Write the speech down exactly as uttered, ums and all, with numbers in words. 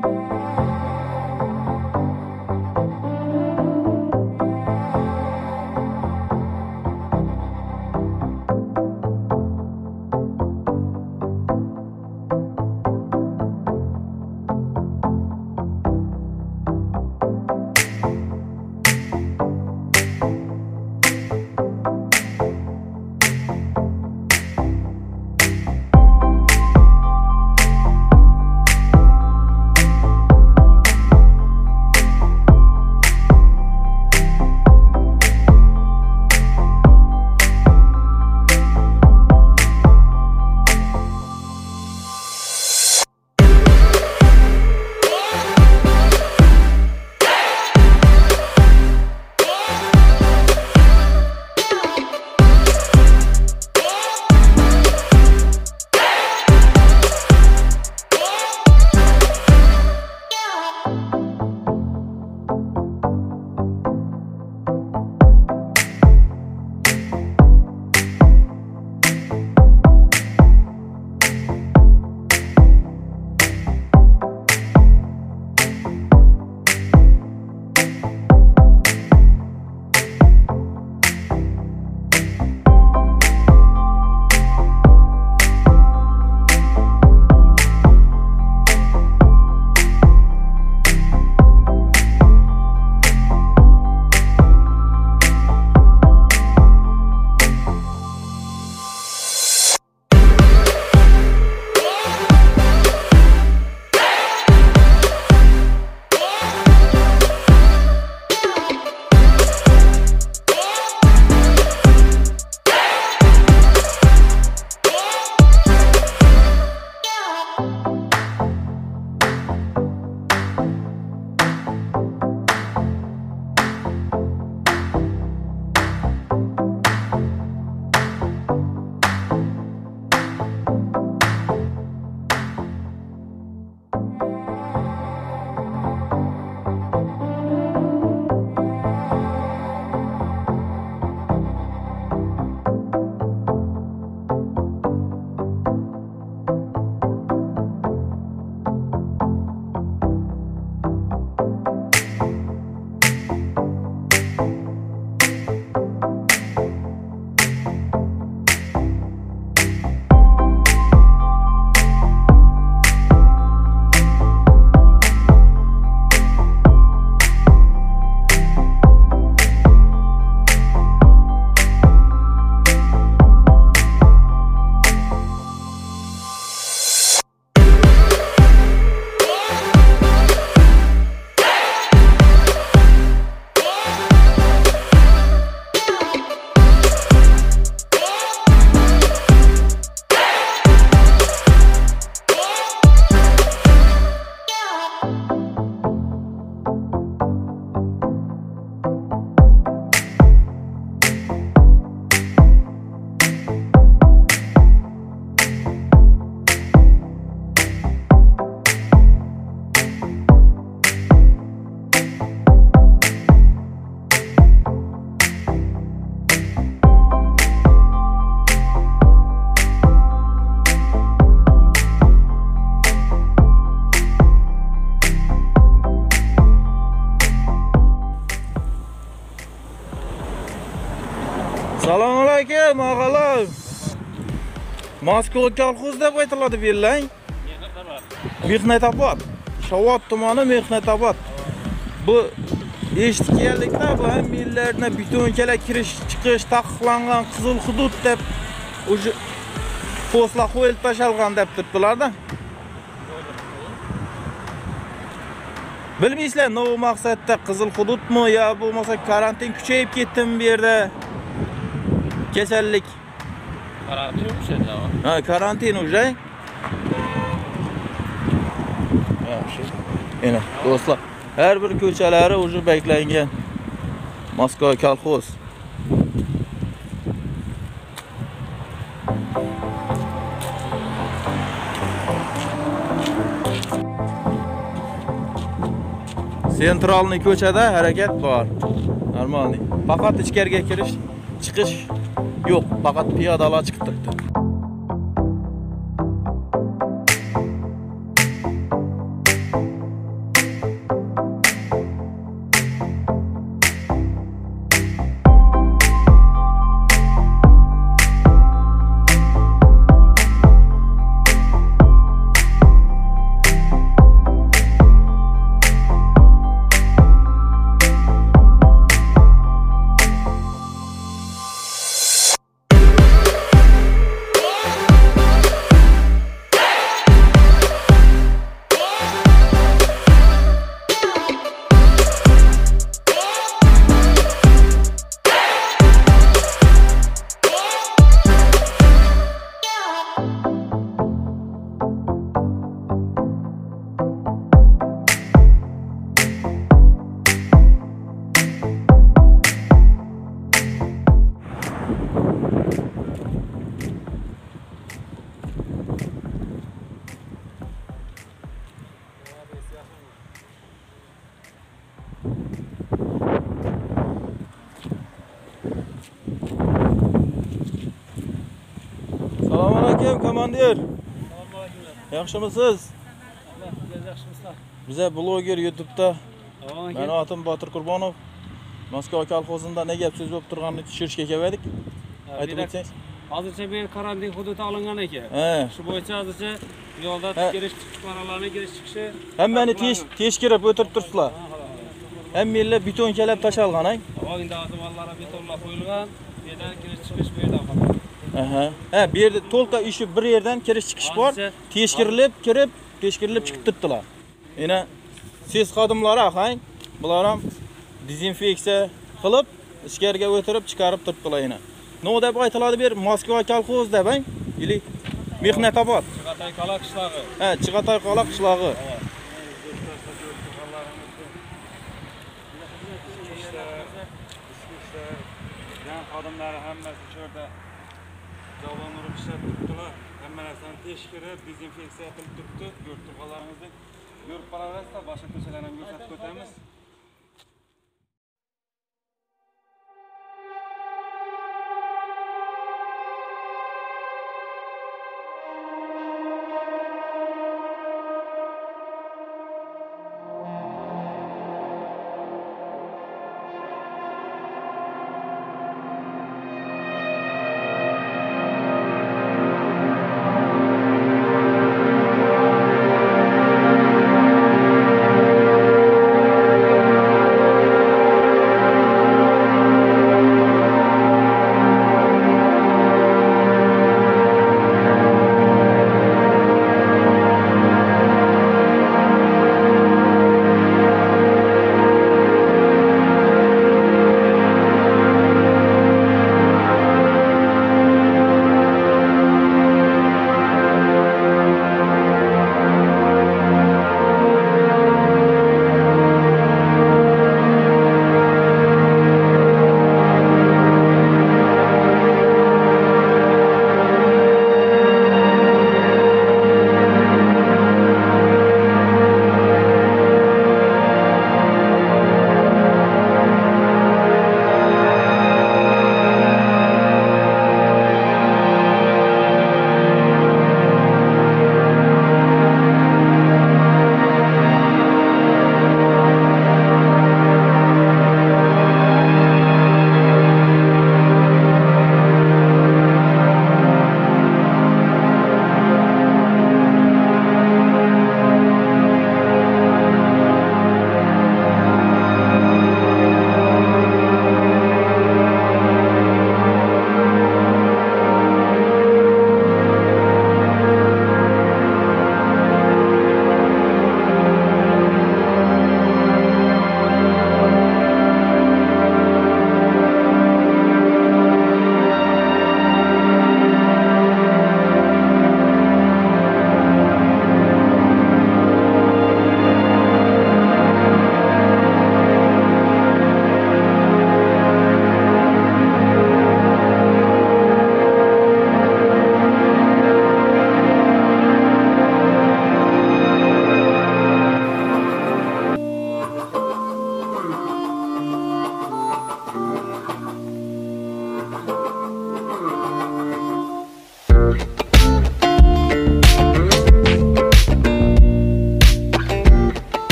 Assalomu alaykum og'alar. Moskva Kolxozda aytiladi bu yerlar. Mehnatobod. SHOVOT tumani Mehnatobod. Bu eshitganlikda bu ham millatlarga butunchalar kirish chiqish taqiqlangan qizil hudud deb o'sha postlar qo'yilib tashalgan deb turibdilar-da. Bilmaysizlar, nima maqsadda qizil hududmi yo bo'lmasa karantin kuchayib ketdimi bu yerda? Kasallik. Karantin o'sha. Ha, karantin o'sha. Ha, shu. Ana, do'stlar, har bir ko'chalari o'sha beklangan. Moskva Kolxoz. Sentralniy ko'chada harakat bor. Normalniy. Faqat ichkariga kirish, chiqish yo'q. Faqat piyodalar chiqib turibdi. aleyküm komandir. Yaxshimisiz? Yaxshimisizlar? Bize bloger YouTube'da. Meni atim Botir Qurbonov. Moskva Kolxozida ne gap so'z bo'lib turganini tushirishga keldik. Aytib o'tsangiz. Hozircha men karantin hududi olingan ekan. Shu bo'yicha hozircha yo'lda kirish chiqish fuqarolarning kirish chiqishi hammani teshkirib o'tirib turibsizlar. Hammanglar betonkalab tashalgan, ha? Endi hozirlar betonlar qo'yilgan, bu yerdan kirish chiqish bu yerdan qoladi. Aha. Ha, bu yerda to'lqa ishi bir yerdan kirish chiqish bor. Teshkirilib kirib, teshkirilib chiqib turibdilar. Yana siz xodimlari aqang, bular ham dezinfeksiya qilib, ichkariga o'tirib chiqarib turibdilar yana. No deb aytiladi bir Moskva Kolxozda deb, ili Mehnatobod. Chig'atay Qola qishlog'i. Ha, Chig'atay Qola qishlog'i. Xodimlari hammasi shu yerda javon urib ishlab turibdilar. Hamma narsani tekshirib, dezinfeksiya qilib turibdi. Ko'rib turganlaringizni ko'rib qolaverasizlar, boshqa ko'chalarni ham ko'rsatib o'tamiz.